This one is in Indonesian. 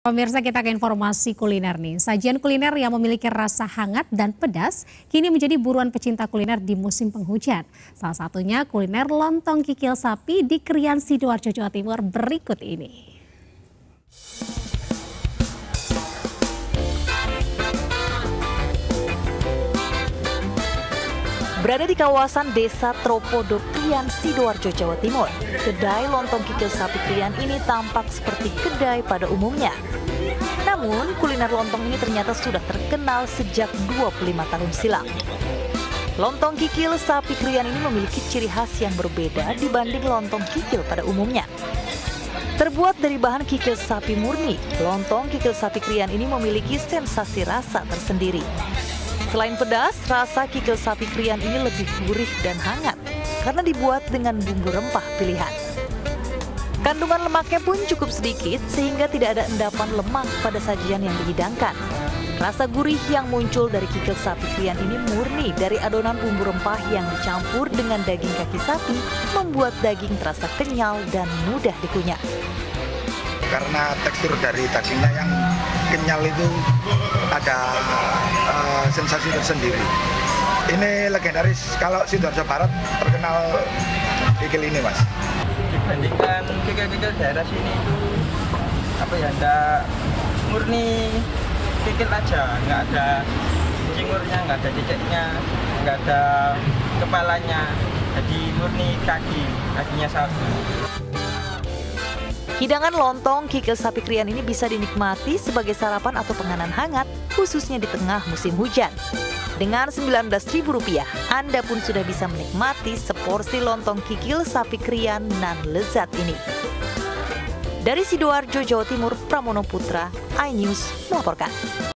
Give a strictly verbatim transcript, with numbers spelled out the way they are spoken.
Pemirsa, kita ke informasi kuliner nih. Sajian kuliner yang memiliki rasa hangat dan pedas kini menjadi buruan pecinta kuliner di musim penghujan. Salah satunya kuliner lontong kikil sapi di Krian, Sidoarjo, Jawa Timur berikut ini. Berada di kawasan Desa Tropodo Krian, Sidoarjo, Jawa Timur, kedai lontong kikil sapi Krian ini tampak seperti kedai pada umumnya. Namun, kuliner lontong ini ternyata sudah terkenal sejak dua puluh lima tahun silam. Lontong kikil sapi Krian ini memiliki ciri khas yang berbeda dibanding lontong kikil pada umumnya. Terbuat dari bahan kikil sapi murni, lontong kikil sapi Krian ini memiliki sensasi rasa tersendiri. Selain pedas, rasa kikil sapi Krian ini lebih gurih dan hangat karena dibuat dengan bumbu rempah pilihan. Kandungan lemaknya pun cukup sedikit sehingga tidak ada endapan lemak pada sajian yang dihidangkan. Rasa gurih yang muncul dari kikil sapi Krian ini murni dari adonan bumbu rempah yang dicampur dengan daging kaki sapi, membuat daging terasa kenyal dan mudah dikunyah. Karena tekstur dari dagingnya yang kenyal itu ada uh, sensasi tersendiri. Ini legendaris, kalau Sidoarjo Barat terkenal kikil ini, Mas. Dibandingkan kikil-kikil daerah sini itu apa ya, ada murni kikil aja, nggak ada cingurnya, nggak ada ceceknya, nggak ada kepalanya, jadi murni kaki, kakinya sapi. Hidangan lontong kikil sapi Krian ini bisa dinikmati sebagai sarapan atau penganan hangat, khususnya di tengah musim hujan. Dengan sembilan belas ribu rupiah, Anda pun sudah bisa menikmati seporsi lontong kikil sapi Krian nan lezat ini. Dari Sidoarjo, Jawa Timur, Pramono Putra, iNews melaporkan.